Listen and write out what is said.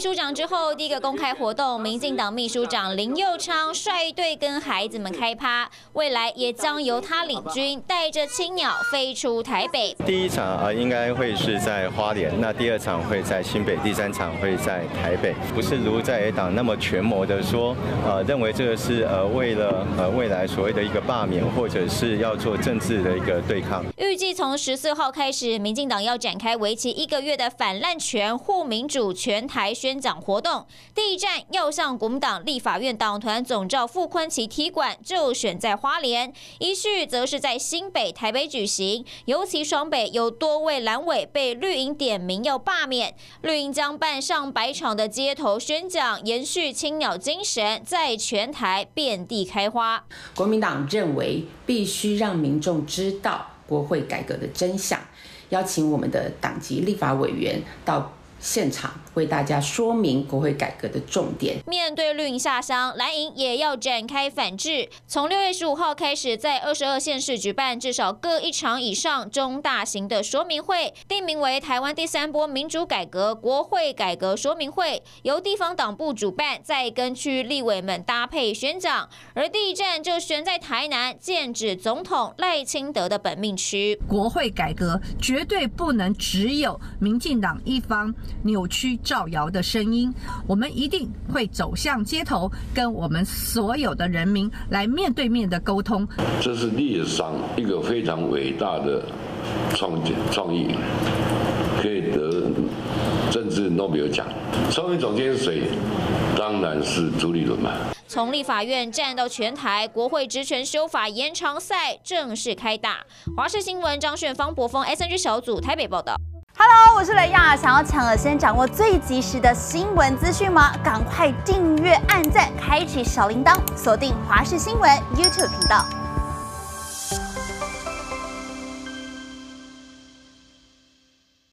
书长之后，第一个公开活动，民进党秘书长林右昌率队跟孩子们开趴，未来也将由他领军，带着青鸟飞出台北。 第一场应该会是在花莲，那第二场会在新北，第三场会在台北。不是如在野党那么权谋的说，认为这个是为了未来所谓的一个罢免，或者是要做政治的一个对抗。 预计从14号开始，民进党要展开为期1个月的反滥权、护民主全台宣讲活动。第一站要向国民党立法院党团总召傅崐萁踢馆，就选在花莲；依序则是在新北、台北举行。尤其双北有多位蓝委被绿营点名要罢免，绿营将办上百场的街头宣讲，延续青鸟精神，在全台遍地开花。 国民党认为必须让民众知道国会改革的真相，邀请我们的党籍立法委员到现场为大家说明国会改革的重点。 面对绿营下乡，蓝营也要展开反制。从6月15号开始，在22县市举办至少各1场以上中大型的说明会，定名为台湾第3波民主改革国会改革说明会，由地方党部主办，再跟区立委们搭配宣讲。而第一站就选在台南，剑指总统赖清德的本命区。 国会改革绝对不能只有民进党一方扭曲造谣的声音，我们一定会走向街头，跟我们所有的人民来面对面的沟通。 这是历史上一个非常伟大的创意，可以得政治诺贝尔奖。创意总监是谁？当然是朱立伦嘛。 从立法院站到全台，国会职权修法延长赛正式开打。华视新闻张炫、方博峰 SNG 小组台北报道。 Hello， 我是雷亚。想要抢了先掌握最及时的新闻资讯吗？赶快订阅、按赞、开启小铃铛，锁定华视新闻 YouTube 频道。